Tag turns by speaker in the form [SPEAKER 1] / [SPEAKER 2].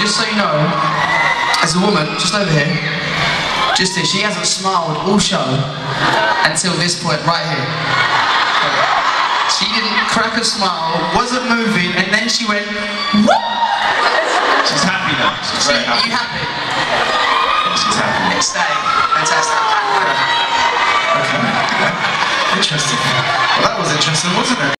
[SPEAKER 1] just so you know, as a woman, just over here, just here, she hasn't smiled all show until this point right here. She didn't crack a smile, wasn't moving, and then she went, whoop!
[SPEAKER 2] She's happy now. She's very happy.
[SPEAKER 1] Are you happy?
[SPEAKER 2] Yeah, she's happy.
[SPEAKER 1] Stay. Fantastic.
[SPEAKER 2] Okay. Interesting. Well, that was interesting, wasn't it?